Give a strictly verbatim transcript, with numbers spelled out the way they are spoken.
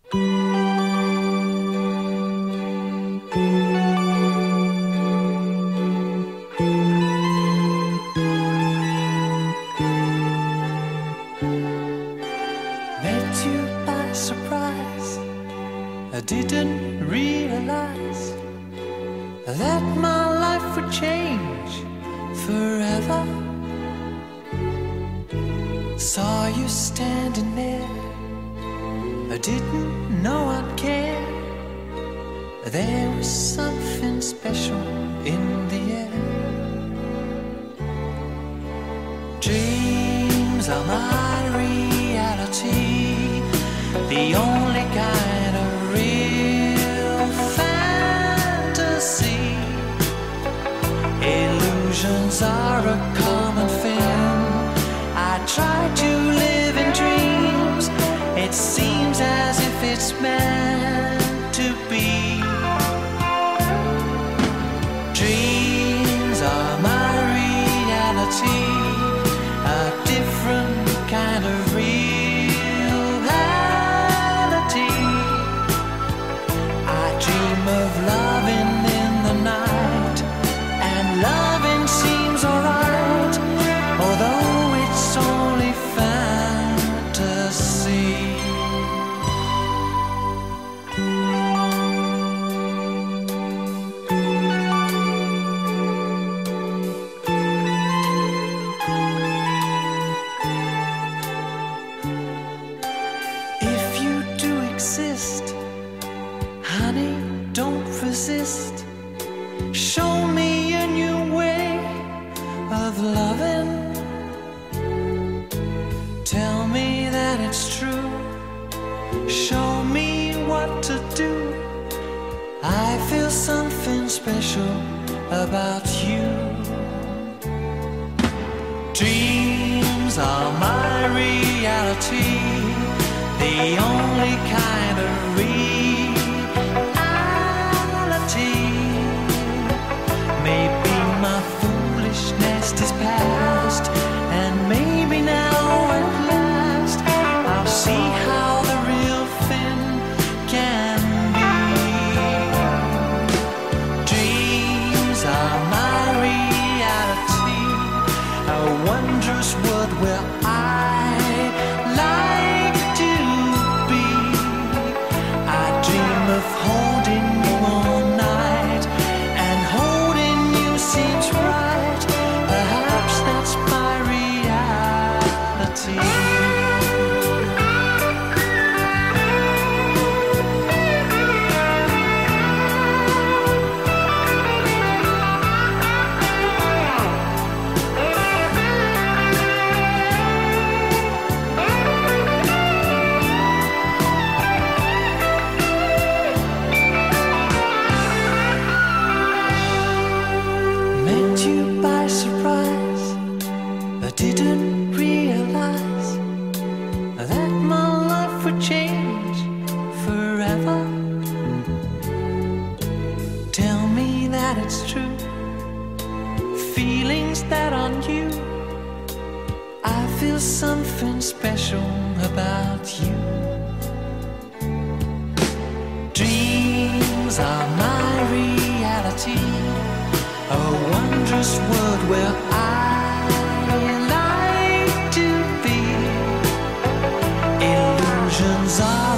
Met you by surprise. I didn't realize that my life would change forever. Saw you standing there, I didn't know I'd care. There was something special in the air. Dreams are my reality, the only kind of real fantasy. Illusions are a common thing. I try to live in dreams. It seems as if it's meant to be. Dreams are my reality, a different kind of reality. I dream of loving in the night, and loving seems alright, although it's only fantasy. If you do exist, honey, don't resist. Show me a new way of loving. Tell me that it's true. Show me what to do. I feel something special about you. Dreams are my reality, the only kind of reality. Maybe my foolishness is past, and maybe now at last I'll see how the real thing can be. Dreams are my reality, a wondrous world where I like to be. I dream of holding you all night, and holding you seems right. Perhaps that's my reality. Met you by surprise. I didn't realize that my life would change forever. Tell me that it's true. Feelings that are new. I feel something special about you. Dreams are my reality, a wondrous world where I like to be. Illusions are